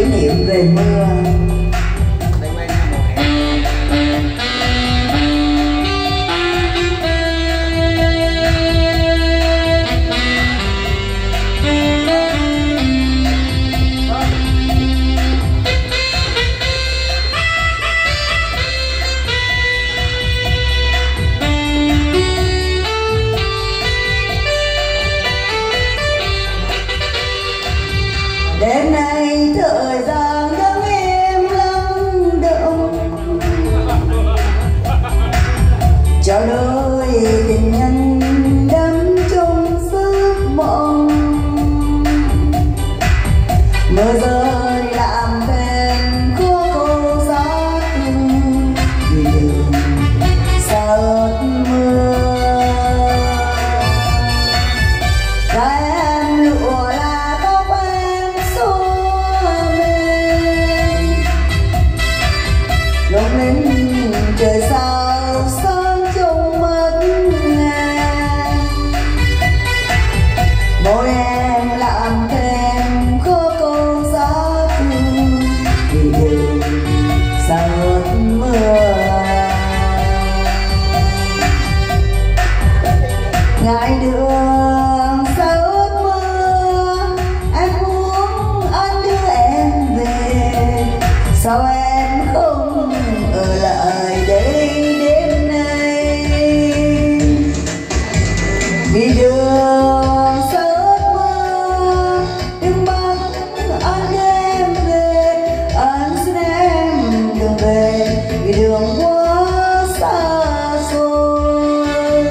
kỷ niệm về mưa. Đêm nay thời gian đang im lặng động, cho đôi tình nhân đắm trong giấc mộng. Mưa rơi làm thêm khô khô gió thương vì đường xa ướt mưa. Em lụa là tóc em xóa mềm, lung linh trời sao sáng trong mắt em. Môi em làm thêm khô câu gió thương vì đường xa ướt mưa. Ngại đường xa ướt mưa, em muốn anh đưa em về. Sao em không ở lại đây đêm nay? Vì đường xa ướt mưa, đừng bắt anh đưa em về. Anh xin em đừng về, vì đường quá xa xôi.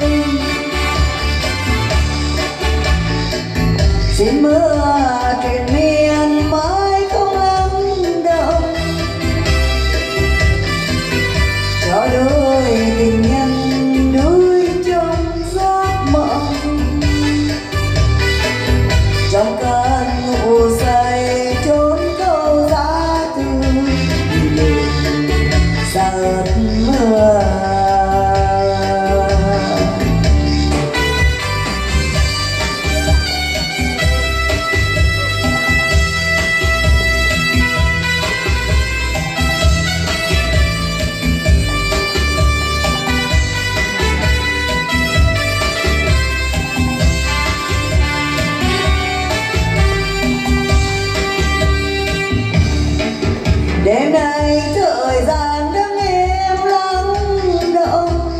Xin mưa triền miên mãi không lắng động, cho đôi tình nhân đuối trong giấc mộng. Trong cơn ngủ say trốn câu giá tư vì đường xa ướt mưa. Đêm nay thời gian đang im lặng động,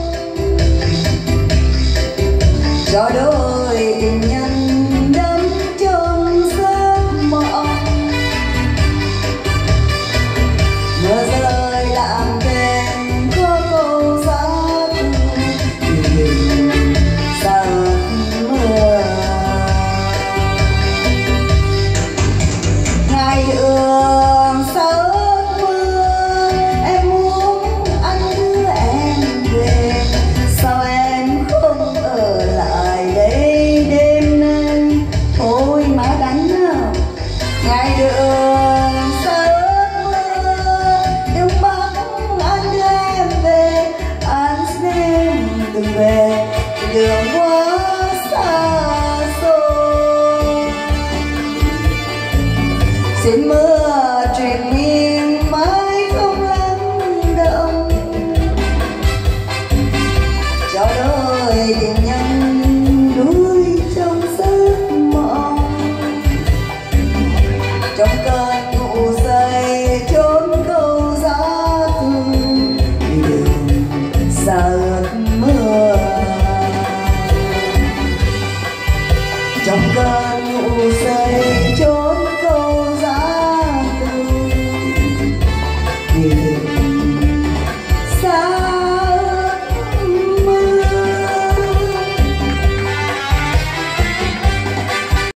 cho đôi tình nhân đắm trong giấc mộng. Mưa rơi làm thêm khô câu gió thương vì đường xa ướt mưa. Ngày đường xa ướt mưa, em muốn anh đưa em về. Sao em không ở lại đây đêm nay? Ôi má đánh nào. Ngày đường xa ướt mưa, đừng bắt anh đưa em về. Anh xin em đừng về, đường quá xa xôi. Xin mưa truyền